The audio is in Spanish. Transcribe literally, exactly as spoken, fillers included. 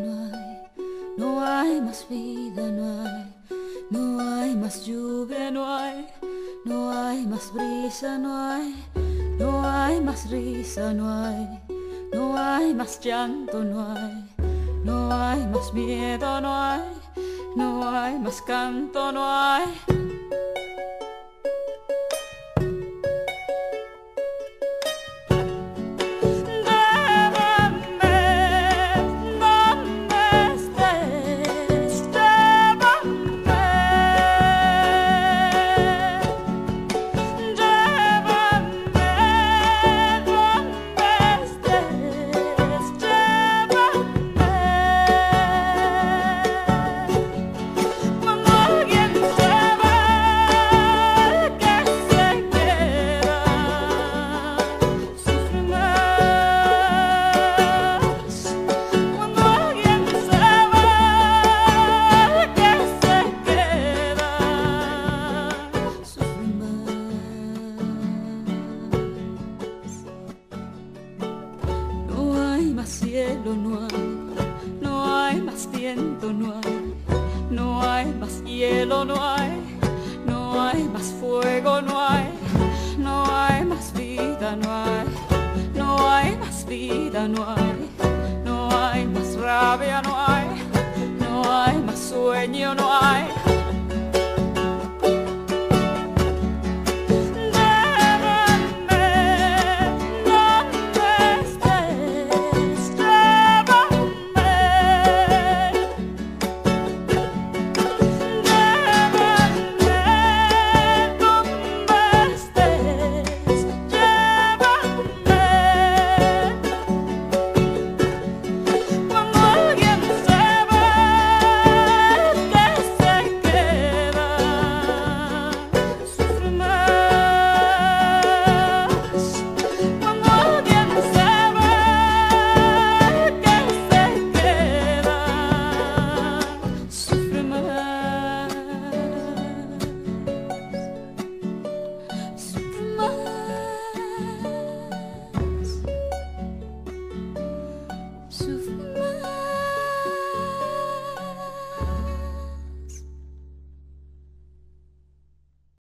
no hay, no hay más vida, no hay, no hay más lluvia, no hay, no hay más brisa, no hay, no hay más risa, no hay, no hay más llanto, no hay, no hay más miedo, no hay, no hay más canto, no hay. Cielo no hay, no hay más viento, no hay, no hay más hielo, no hay, no hay más fuego, no hay, no hay más vida, no hay, no hay más vida, no hay, no hay más rabia, no hay, no hay más sueño, no hay.